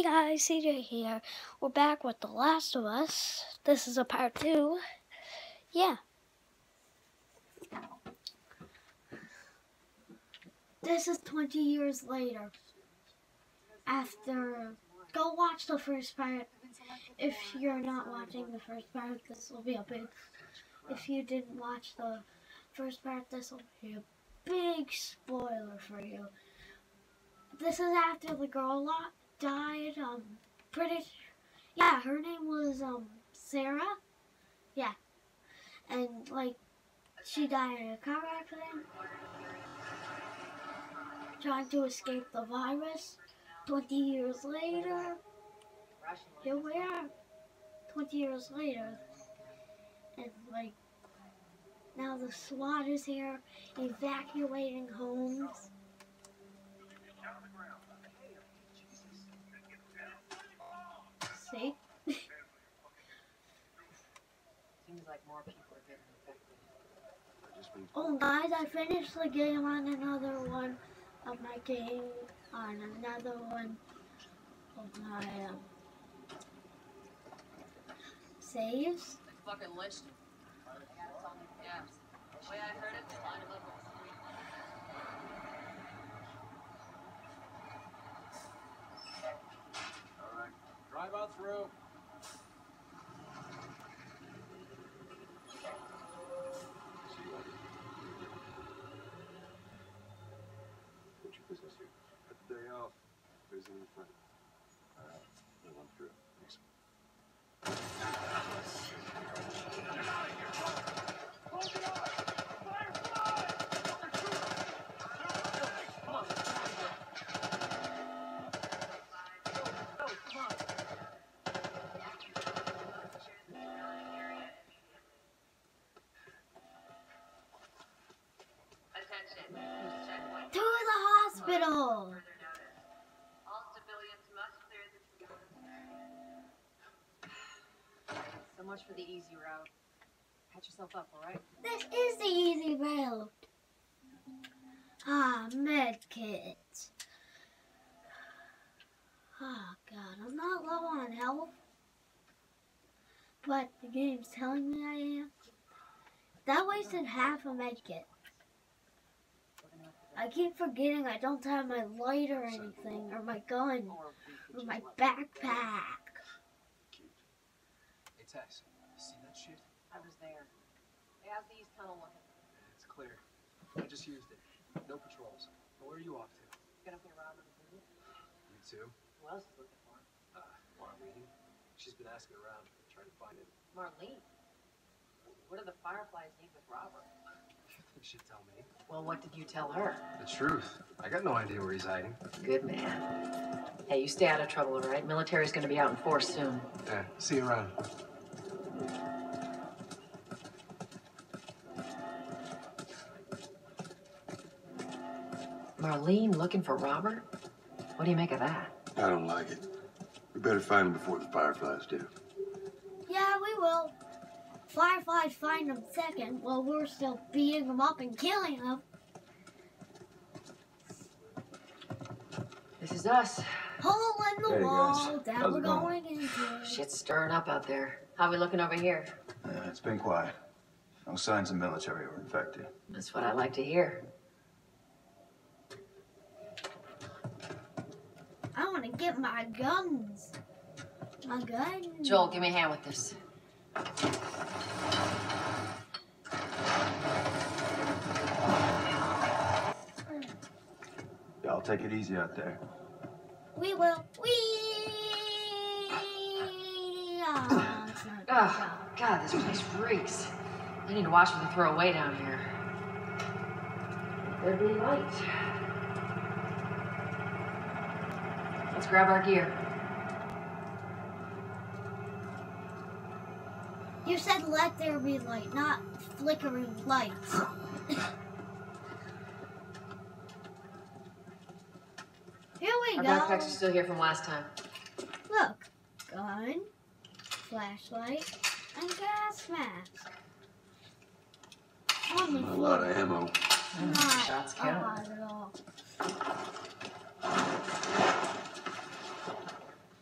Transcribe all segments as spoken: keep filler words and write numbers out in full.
Hey guys, C J here. We're back with The Last of Us. This is a part two. Yeah. This is twenty years later. After, go watch the first part. If you're not watching the first part, this will be a big, if you didn't watch the first part, this will be a big spoiler for you. This is after the girl lot died. Um, pretty, yeah, her name was um Sarah. Yeah, and like she died in a car accident, trying to escape the virus. Twenty years later, here we are. Twenty years later, and like now the SWAT is here, evacuating homes. See? Seems like more people are getting infected. Oh guys, I finished the game on another one of my game, on another one of my um, saves. They fucking lynched him. Yeah. The way I heard it, they lined him up with a street. Alright, drive on through. What's your business here? Got the day off. Busy in the front. Alright, we'll run through. Thanks. To the hospital! All civilians must clear the. So much for the easy route. Patch yourself up, alright? This is the easy route. Ah, med kits. Oh god, I'm not low on health. But the game's telling me I am. That wasted half a med kit. I keep forgetting I don't have my light or anything, or my gun, or my backpack. Hey Tess, see that shit? I was there. Hey, how's the east tunnel looking? It's clear. I just used it. No patrols. Where are you off to? Gonna pay Robert a visit? You too? Who else is looking for him? Uh, Marlene. She's been asking around, trying to find him. Marlene? What do the Fireflies need with Robert? You should tell me. Well, what did you tell her? The truth. I got no idea where he's hiding. Good man. Hey, you stay out of trouble, all right? Military's gonna be out in force soon. Yeah, see you around. Marlene looking for Robert? What do you make of that? I don't like it. We better find him before the Fireflies do. Yeah, we will. Fireflies find them second, while we're still beating them up and killing them. This is us. Hole in the Hey, wall guys. that How's we're it going? going into. Shit's stirring up out there. How we looking over here? Uh, it's been quiet. No signs of military or infected. That's what I like to hear. I want to get my guns. My guns. Joel, give me a hand with this. Y'all take it easy out there. We will. We. Oh, it's not Oh, God, this place reeks. You need to watch me throw away down here. There'd be light. Let's grab our gear. You said let there be light, not flickering lights. Here we Our go. backpacks are still here from last time. Look, gun, flashlight, and gas mask. Only A four. lot of ammo. Not Shots a count. lot at all.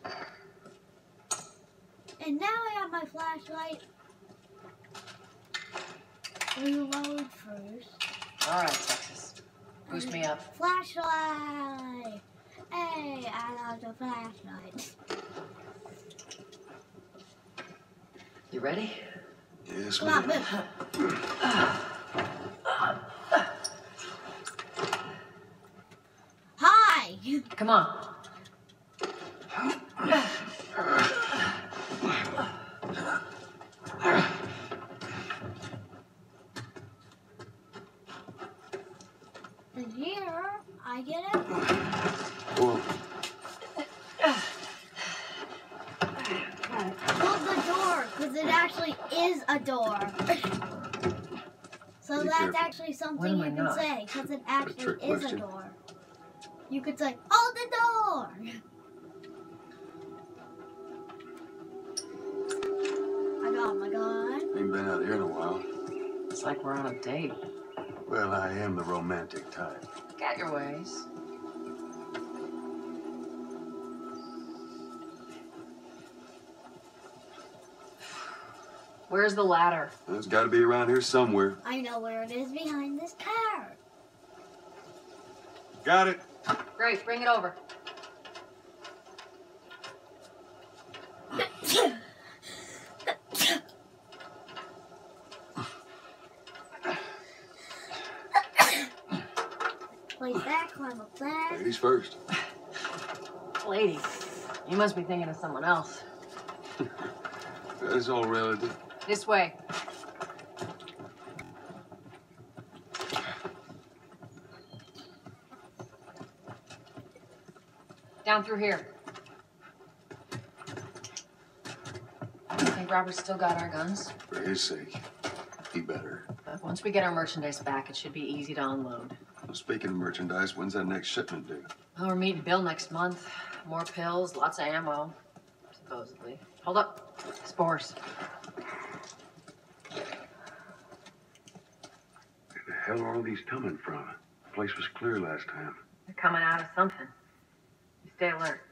And now I got my flashlight. Reload first. All right, Texas. Boost me up. Flashlight! Hey, I got the flashlight. You ready? Yes, Come on, ma'am. move. Hi! Come on. And here, I get it. Well, Hold the door, because it actually is a door. So Be that's careful. actually When something am you I can not? say, because it actually trick is a question. door. You could say, hold the door! I got my gun. ain't been out here in a while. It's like we're on a date. Well, I am the romantic type. Got your ways. Where's the ladder? It's got to be around here somewhere. I know where it is, behind this car. Got it. Great, bring it over. Place that, climb up there. Ladies first. Lady, you must be thinking of someone else. That's all relative. This way. Down through here. You think Robert's still got our guns? For his sake, he better. But once we get our merchandise back, it should be easy to unload. Well, speaking of merchandise, when's that next shipment due? Oh, we're meeting Bill next month. More pills, lots of ammo, supposedly. Hold up. Spores. Where the hell are all these coming from? The place was clear last time. They're coming out of something. You stay alert.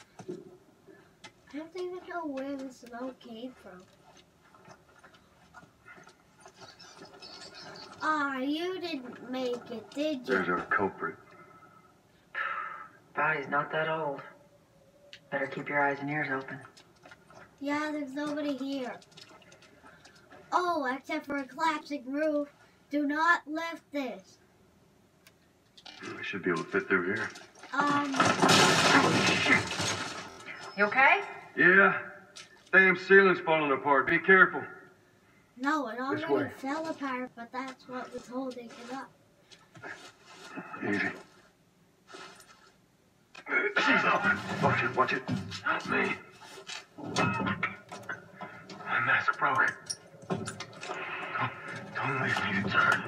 I don't even know where the smoke came from. Ah, you didn't make it, did you? There's our culprit. Body's not that old. Better keep your eyes and ears open. Yeah, there's nobody here. Oh, except for a collapsing roof. Do not lift this. I should be able to fit through here. Um, You okay? Yeah. Damn ceiling's falling apart. Be careful. no, it This already way. fell apart, but that's what was holding it up. Easy. Watch it, watch it. Help me. My mask broke. Don't, don't leave me to turn.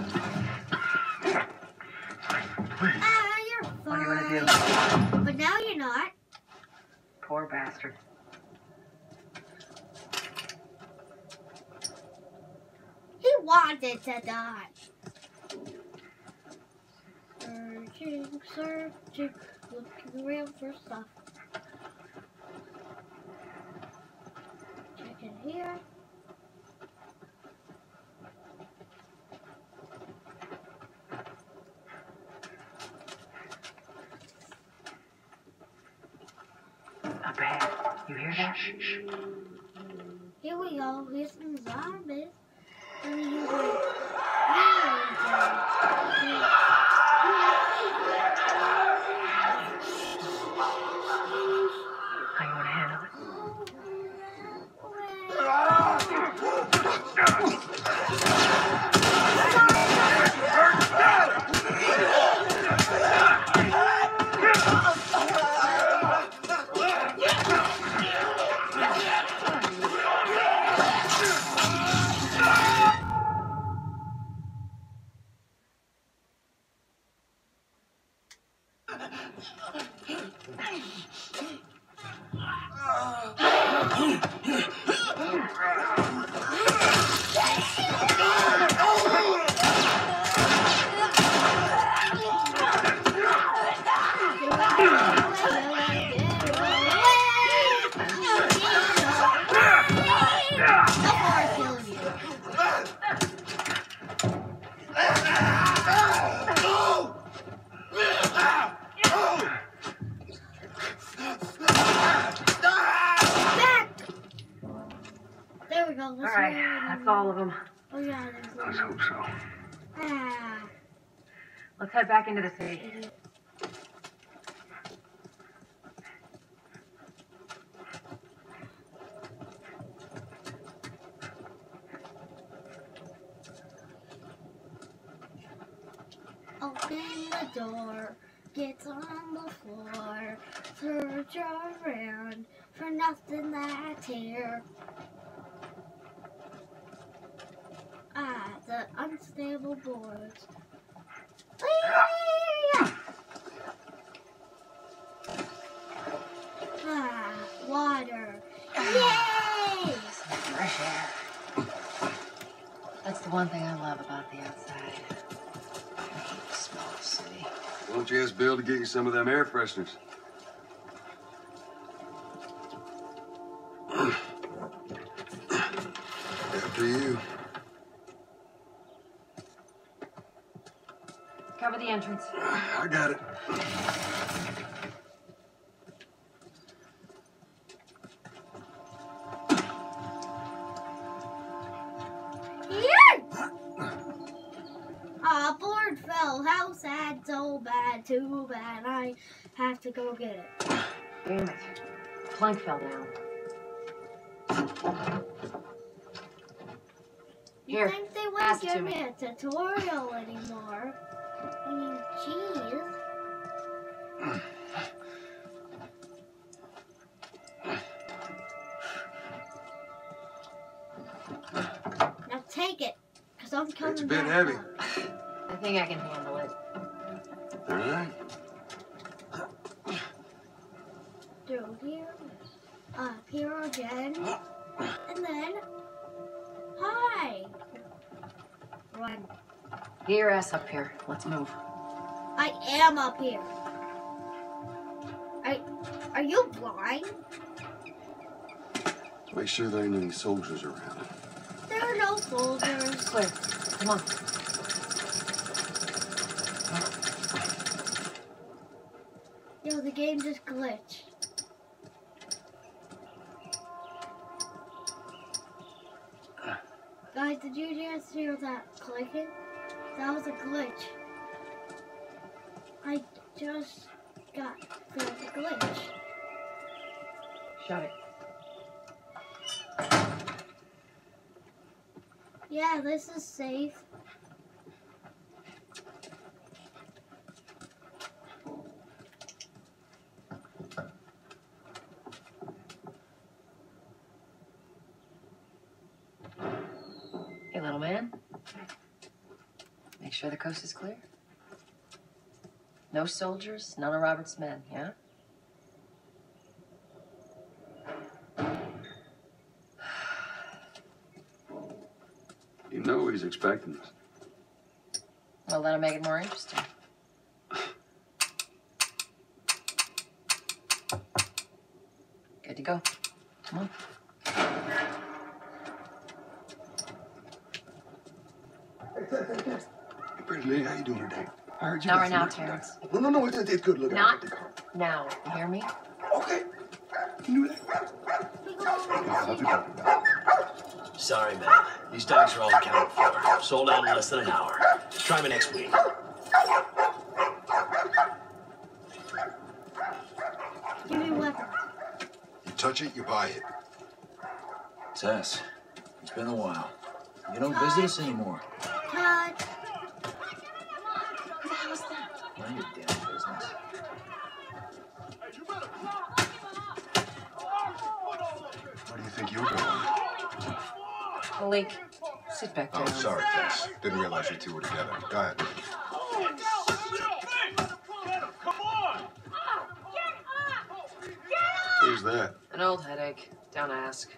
Please. Ah, you're fine. What are you gonna do? But now you're not. Poor bastard. He wanted to die. Searching, searching, looking around for stuff. Check in here. Not bad. You hear that? Here we go. Here's some zombies. And then he's like, really How you want to handle it? go this All right, way. and that's then- all of them. Oh yeah, there's Let's one. hope so. Ah, Let's head back into the city. idiot. Open the door, gets on the floor, search around for nothing that's here. Ah, the unstable boards. Whee! Ah, water. Yay! Fresh air. That's the one thing I love about the outside. I hate the smell of the city. Why don't you ask Bill to get you some of them air fresheners? After you. Cover the entrance. I got it. Yay! Ah, board fell. How sad, so bad, too bad. I have to go get it. Damn it. Plank fell down. You Here, think they pass wouldn't it to give me. me a tutorial anymore? I mean, jeez. Now take it, because I'm coming It's a bit back heavy. up. I think I can handle it. All right. Through here, up here again, and then, hi! Run. Get your ass up here. Let's move. I am up here. I, are you blind? Make sure there ain't any soldiers around. There are no soldiers. Clear. Come on. Yo, the game just glitched. Guys, did you just hear that clicking? That was a glitch. I just got the glitch. Shut it. Yeah, this is safe. Hey, little man. Make sure the coast is clear. No soldiers, none of Robert's men, yeah? You know he's expecting us. Well, that'll make it more interesting. Good to go. Come on. Hey, pretty lady, how you doing today? I heard you Not got right some now, merchandise. Terrence. No, no, no, it's, it's good. Look Not out. They come. now. You hear me? Okay. You knew that. I'll do that. Sorry, man. These dogs are all accounted for. Sold out in less than an hour. Try me next week. Give me a weapon. You touch it, you buy it. Tess, it's been a while. You don't visit us anymore. Cut. Mind your damn business. Where do you think you're going? Malik, sit back down. Oh, sorry, Tess. Didn't realize you two were together. Go ahead. Who's that? An old headache. Don't ask.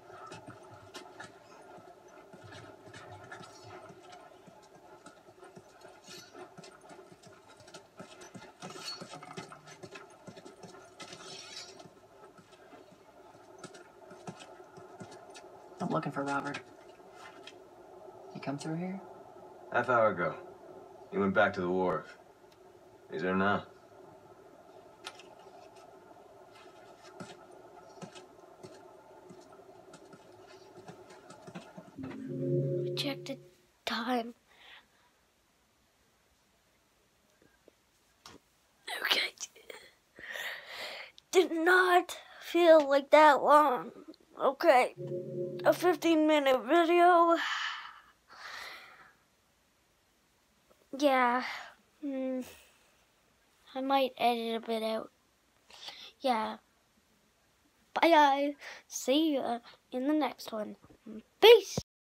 I'm looking for Robert. You come through here? Half hour ago. He went back to the wharf. He's there now. feel like that long. Okay, a fifteen minute video. Yeah, mm, I might edit a bit out. Yeah. Bye guys. See ya in the next one. Peace.